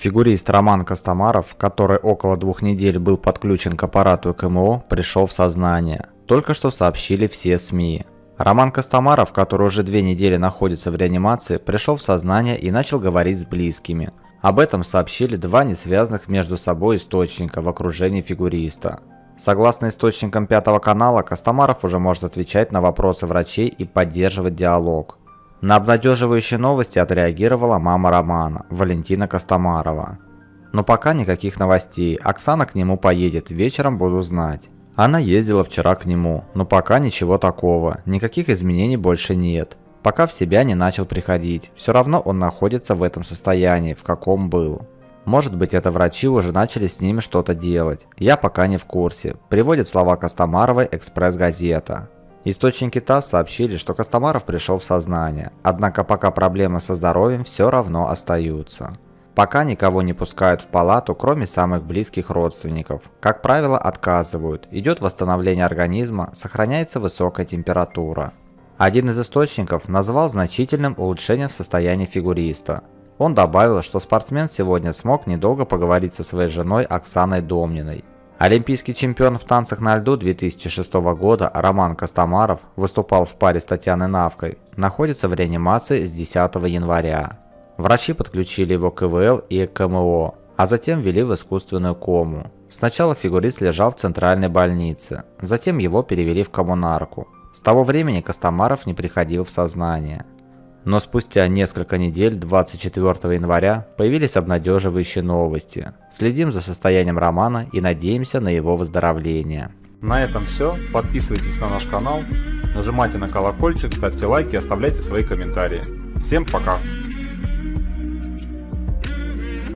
Фигурист Роман Костомаров, который около 2 недель был подключен к аппарату ЭКМО, пришел в сознание. Только что сообщили все СМИ. Роман Костомаров, который уже 2 недели находится в реанимации, пришел в сознание и начал говорить с близкими. Об этом сообщили 2 несвязанных между собой источника в окружении фигуриста. Согласно источникам 5 канала, Костомаров уже может отвечать на вопросы врачей и поддерживать диалог. На обнадеживающие новости отреагировала мама Романа, Валентина Костомарова. Но пока никаких новостей, Оксана к нему поедет, вечером буду знать. Она ездила вчера к нему, но пока ничего такого, никаких изменений больше нет. Пока в себя не начал приходить, все равно он находится в этом состоянии, в каком был. Может быть, это врачи уже начали с ними что-то делать, я пока не в курсе, приводит слова Костомаровой «Экспресс-газета». Источники ТАСС сообщили, что Костомаров пришел в сознание, однако пока проблемы со здоровьем все равно остаются. Пока никого не пускают в палату, кроме самых близких родственников. Как правило, отказывают, идет восстановление организма, сохраняется высокая температура. Один из источников назвал значительным улучшением в состоянии фигуриста. Он добавил, что спортсмен сегодня смог недолго поговорить со своей женой Оксаной Домниной. Олимпийский чемпион в танцах на льду 2006 года Роман Костомаров выступал в паре с Татьяной Навкой, находится в реанимации с 10 января. Врачи подключили его к ИВЛ и ЭКМО, а затем ввели в искусственную кому. Сначала фигурист лежал в центральной больнице, затем его перевели в коммунарку. С того времени Костомаров не приходил в сознание. Но спустя несколько недель, 24 января, появились обнадеживающие новости. Следим за состоянием Романа и надеемся на его выздоровление. На этом все. Подписывайтесь на наш канал, нажимайте на колокольчик, ставьте лайки, оставляйте свои комментарии. Всем пока!